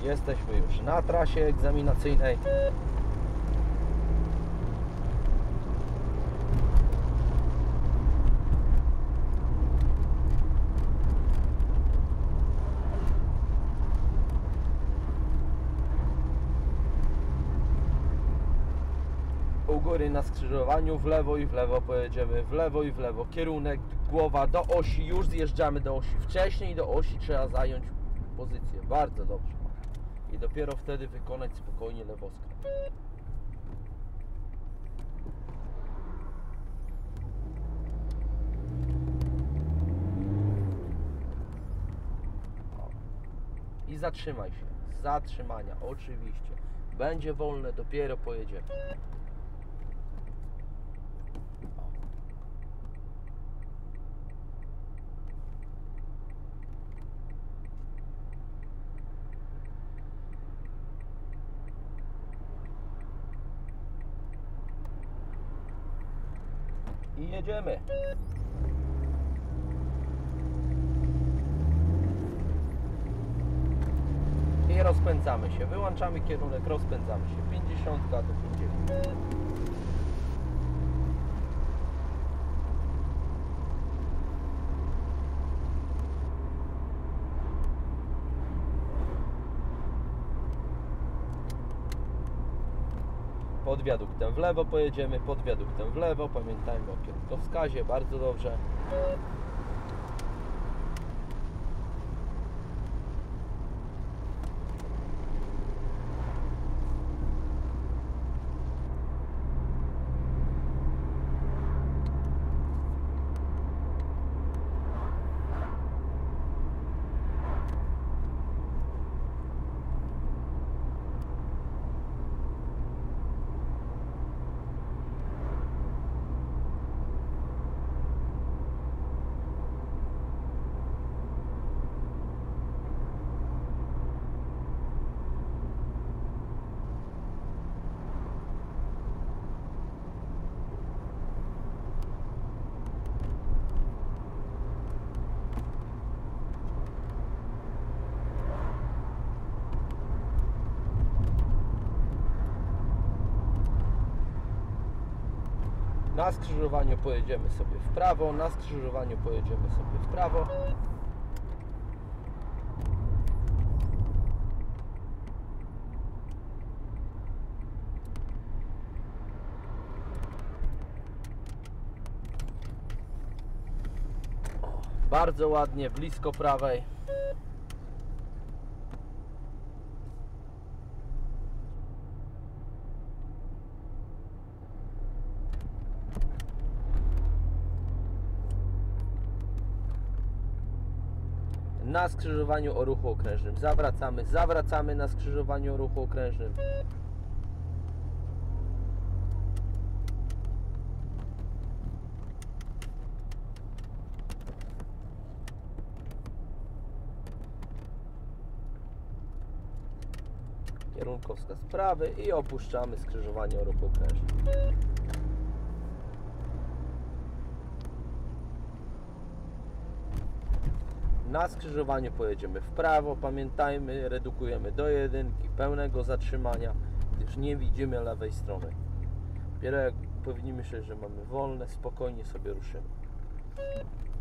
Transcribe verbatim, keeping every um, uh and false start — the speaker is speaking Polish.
Jesteśmy już na trasie egzaminacyjnej. U góry na skrzyżowaniu w lewo i w lewo pojedziemy, w lewo i w lewo, kierunek, głowa do osi, już zjeżdżamy do osi. Wcześniej do osi trzeba zająć pozycję, bardzo dobrze. I dopiero wtedy wykonać spokojnie lewoskręt. I zatrzymaj się. Zatrzymania, oczywiście. Będzie wolne, dopiero pojedziemy. I jedziemy. I rozpędzamy się. Wyłączamy kierunek, rozpędzamy się. pięćdziesiąt do pięćdziesięciu. Pod wiaduktem w lewo pojedziemy, pod wiaduktem w lewo, pamiętajmy o kierunkowskazie, bardzo dobrze. Na skrzyżowaniu pojedziemy sobie w prawo, na skrzyżowaniu pojedziemy sobie w prawo. O, bardzo ładnie, blisko prawej. Na skrzyżowaniu o ruchu okrężnym zawracamy, zawracamy na skrzyżowaniu o ruchu okrężnym. Kierunkowskaz prawy i opuszczamy skrzyżowanie o ruchu okrężnym. Na skrzyżowaniu pojedziemy w prawo, pamiętajmy, redukujemy do jedynki, pełnego zatrzymania, gdyż nie widzimy lewej strony. Dopiero jak powinniśmy myśleć, że mamy wolne, spokojnie sobie ruszymy.